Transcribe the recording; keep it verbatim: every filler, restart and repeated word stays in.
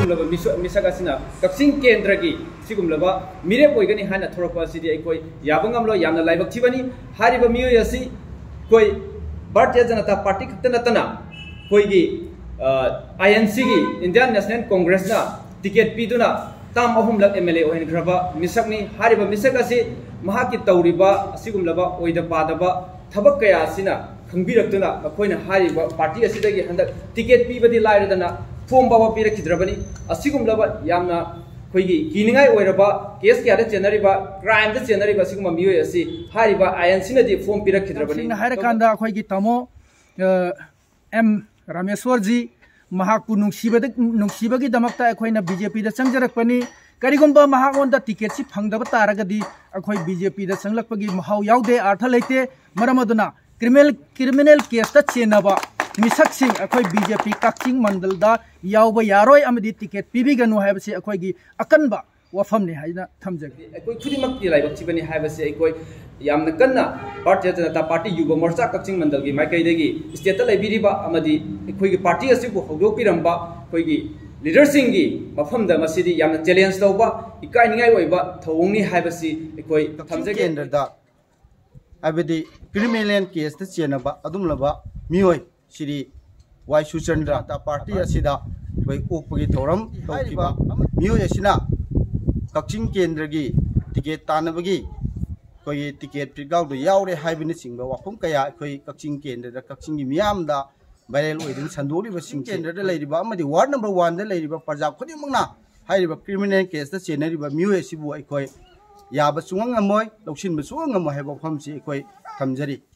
सिगुमलबा मिसक असिना कक्सिंग केंद्र की सिगुमलबा मिरे पोइगनी हाना थोरपा सिदि अखोय याबंगमलो यामना लाइबक थिबनी हारिबा मियोय असि कोई भारतीय जनता पार्टी खत नतना कोईगी आईएनसी की इंडियन नेशनल कांग्रेस ना टिकेट पीदुना ताम अहुमलक एमएलए ओहनग्रबा मिसकनी हारिबा मिसक असि महाकी तौरिबा सिगुमलबा ओइदा पादबा थबक कया असिना खंबिरक्तुना अखोयना हारिबा पार्टी असिदगी हंदक टिकेट पीबदी लाइरदना फॉर्म बाबा पीरखिद्रबनी असिगुमलबा यामना कोईगी कीनिंगाई ओइरबा केस क्यादा चेनरिबा क्राइम दा चेनरिबा सिगुमा मियोय असि हारिबा आईएनसी नदी फॉर्म पीरखिद्रबनी हारकांदा अखोयगी तमो एम रामेश्वर जी महाकु नुंसीबद नुंसीबगी दमकता अखोयना बीजेपी दा चंगजरकपनी करिगुंबा महागोंदा टिकेट सि फंगदब तारगदी अखोय बीजेपी दा चंगलकपगी महाव यावदे अर्थ लेते मरम अदुना क्रिमिनल क्रिमिनल केस दा चेनबा मिसकसिंग अखोय बीजेपी कक्चिंग मंडल दा यावबा यारोय अमदी टिकेट पीबिगनु हायबसे अखोयगी अकनबा वफम ने हाइना थमजगे अखोय खुदिमक की लाइबक थिबनी हायबसे अखोय यामना कन्ना भारतीय जनता पार्टी युवा मोर्चा कक्चिंग मंडल की माइकैदगी स्टेट लाइबिरिबा अमदी अखोयगी पार्टी असिबु हौदोपिरंबा अखोयगी लीडरसिंग की मफम दा मसिदी यामना चैलेंज तौबा इकाइनिंगाई ओइबा थौंगनी हायबसी अखोय थमजगे केंद्र दा अबदी क्रिमिनल केस दा चेनबा अदुमलबा मियोय श्री वाई सुचंद्र ता पार्टी असिदा कोई ओपगी थौरम तौकिबा मियोय असिना कक्चिंग केंद्र की टिकेट तानबगी कोई टिकेट प्रिगाउ दो यावरे हाइबनि सिंगबा वाफम कया कोई कक्चिंग केंद्र दा कक्चिंग की मियाम दा वायरल ओइदिन संदोलिबा सिंग केंद्र दा लेरिबा अमदि वार्ड नंबर वन दा लेरिबा प्रजा खुदिमंगना हाइरिबा क्रिमिनल केस दा चेनरिबा मियोय सिबु अखोय याबा सुंगंग अमोय लौसिनबा सुंगंग अमोय हाइबा फमसि अखोय थमजरी।